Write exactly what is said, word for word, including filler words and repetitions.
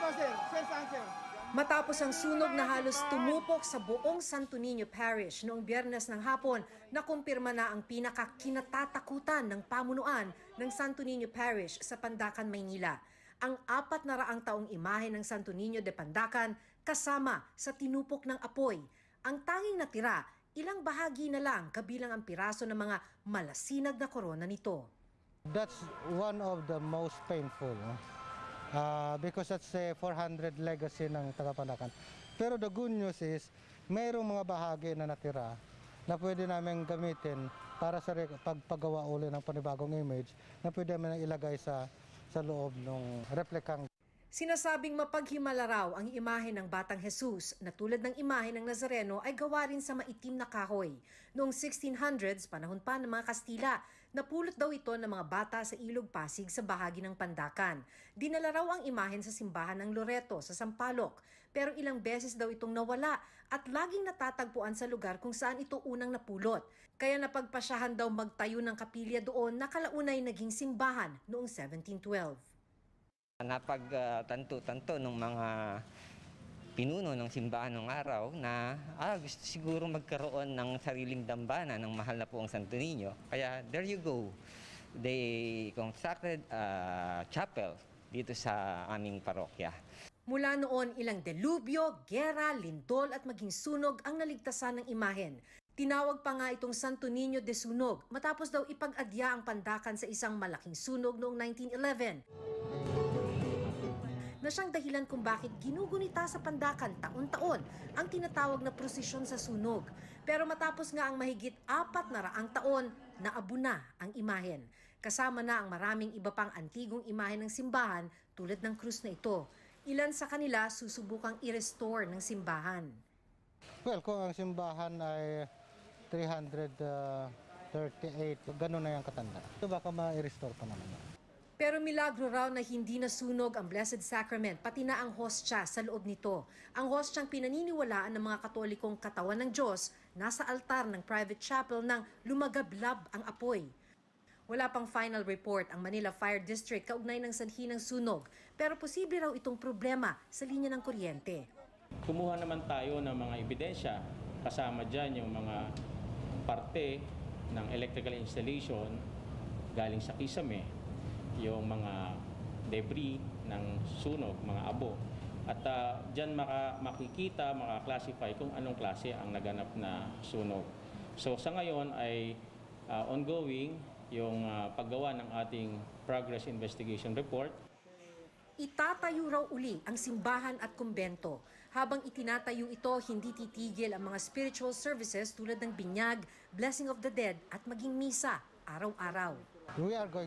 po, sir. Sir, saan, sir? Matapos ang sunog na halos tumupok sa buong Santo Niño Parish noong Biyernes ng hapon, nakumpirma na ang pinakakinatatakutan ng pamunuan ng Santo Niño Parish sa Pandacan, Maynila. Ang apat na raang taong imahe ng Santo Niño de Pandacan kasama sa tinupok ng apoy. Ang tanging natira, ilang bahagi na lang kabilang ang piraso ng mga malasinag na korona nito. That's one of the most painful. No? Uh, because that's a four hundred legacy ng Taga-Pandacan. Pero the good news is, mayroong mga bahagi na natira na pwede namin gamitin para sa pagpagawa uli ng panibagong image na pwede namin ilagay sa, sa loob ng replikang. Sinasabing mapaghimala raw ang imahe ng Batang Jesus na tulad ng imahe ng Nazareno ay gawa rin sa maitim na kahoy. Noong sixteen hundreds, panahon pa ng mga Kastila, napulot daw ito ng mga bata sa Ilog Pasig sa bahagi ng Pandacan. Dinala raw ang imahen sa simbahan ng Loreto sa Sampaloc, pero ilang beses daw itong nawala at laging natatagpuan sa lugar kung saan ito unang napulot. Kaya napagpasyahan daw magtayo ng kapilya doon na kalaunay naging simbahan noong seventeen twelve. Napagtanto-tanto ng mga pinuno ng simbahan ng araw na ah, gusto siguro magkaroon ng sariling dambana ng mahal na po ang Santo Niño. Kaya there you go, they constructed a chapel dito sa aming parokya. Mula noon, ilang delubyo, gera, lindol at maging sunog ang naligtasan ng imahen. Tinawag pa nga itong Santo Niño de Sunog matapos daw ipag-adya ang Pandacan sa isang malaking sunog noong nineteen eleven. Na siyang dahilan kung bakit ginugunita sa Pandacan taon-taon ang tinatawag na prosesyon sa sunog. Pero matapos nga ang mahigit apat na raang taon, naabo na ang imahen. Kasama na ang maraming iba pang antigong imahe ng simbahan tulad ng krus na ito. Ilan sa kanila susubukang i-restore ng simbahan. Well, kung ang simbahan ay three hundred thirty-eight, gano'n na yung katanda. So baka ma-restore pa naman yan. Pero milagro raw na hindi nasunog ang Blessed Sacrament, pati na ang hostya sa loob nito. Ang hostyang pinaniniwalaan ng mga Katolikong katawan ng Diyos nasa altar ng private chapel nang lumagablab ang apoy. Wala pang final report ang Manila Fire District kaugnay ng sanhi ng sunog, pero posible raw itong problema sa linya ng kuryente. Kumuha naman tayo ng mga ebidensya, kasama dyan yung mga parte ng electrical installation galing sa kisame, yung mga debris ng sunog, mga abo. At uh, dyan maka, makikita, maka-classify kung anong klase ang naganap na sunog. So sa ngayon ay uh, ongoing yung uh, paggawa ng ating progress investigation report. Itatayo raw uli ang simbahan at kumbento. Habang itinatayo ito, hindi titigil ang mga spiritual services tulad ng binyag, blessing of the dead at maging misa araw-araw. We are going